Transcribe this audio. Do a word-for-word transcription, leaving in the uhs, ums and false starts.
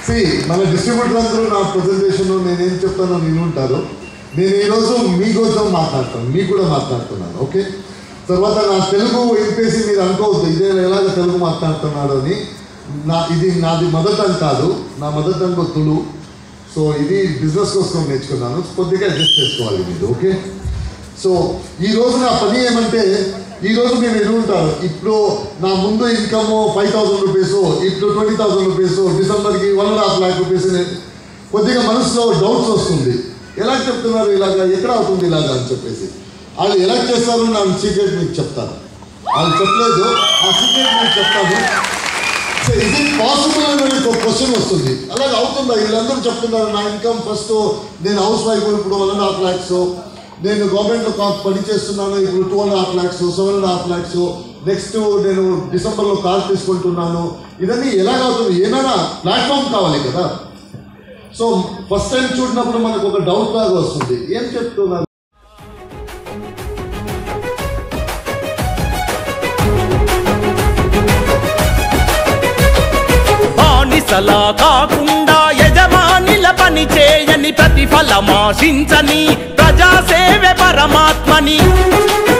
మన డిస్ట్రిబ్యూటర్ అందరూ నా ప్రజెంటేషన్ నేనేం చెప్తానో నేను ఉంటారు. నేను ఈరోజు మీకోసం మాట్లాడతాను, మీకు కూడా మాట్లాడుతున్నాను. ఓకే, తర్వాత నా తెలుగు వినిపేసి మీరు అనుకోవద్దు ఇదే ఎలాగ తెలుగు మాట్లాడుతున్నాడు అని. నా ఇది నాది మదర్ టంగ్ కాదు, నా మదర్ టంగ్ తులు. సో ఇది బిజినెస్ కోసం నేర్చుకున్నాను, కొద్దిగా అడ్జస్ట్ చేసుకోవాలి మీరు. ఓకే, సో ఈరోజు నా పని ఏమంటే, ఈరోజు మీరు ఎదుగుంటారు. ఇప్పుడు నా ముందు ఇన్కమ్ ఫైవ్ థౌసండ్ రూపీస్, ఇప్పుడు ట్వంటీ థౌసండ్ రూపీస్, డిసెంబర్కి one and half lakh rupees. కొద్దిగా మనసులో డౌట్స్ వస్తుంది, ఎలా చెప్తున్నారు ఇలాగా, ఎక్కడ అవుతుంది ఇలాగా అని చెప్పేసి. వాళ్ళు ఎలా చేస్తారు నా సీక్రెట్ మీకు చెప్తాను. వాళ్ళు చెప్పలేదు, ఆ సీక్రెట్ మీకు చెప్తాను. సో ఇది పాసిబుల్ అని ఒక క్వశ్చన్ వస్తుంది, అలాగే అవుతుందా? వీళ్ళందరూ చెప్తున్నారు నా ఇన్కమ్ ఫస్ట్ నేను హౌస్ వైఫ్ ఇప్పుడు వన్ అండ్ హాఫ్ ల్యాక్స్, నేను గవర్నమెంట్లో పని చేస్తున్నాను ఇప్పుడు two and half lakhs, seven and half lakhs, next నేను డిసెంబర్లో కార్ తీసుకుంటున్నాను. ఇవన్నీ ఎలాగవుతుంది? ఏమైనా ప్లాట్ఫామ్ కావాలి కదా. సో ఫస్ట్ టైం చూడినప్పుడు మనకు ఒక డౌట్ లాగా వస్తుంది, ఏం చెప్తున్నారు. బానిసలా కాకుండా యజమానిల పని చేయని, ప్రతిఫలమాశించని ప్రజాసేవే పరమాత్మని.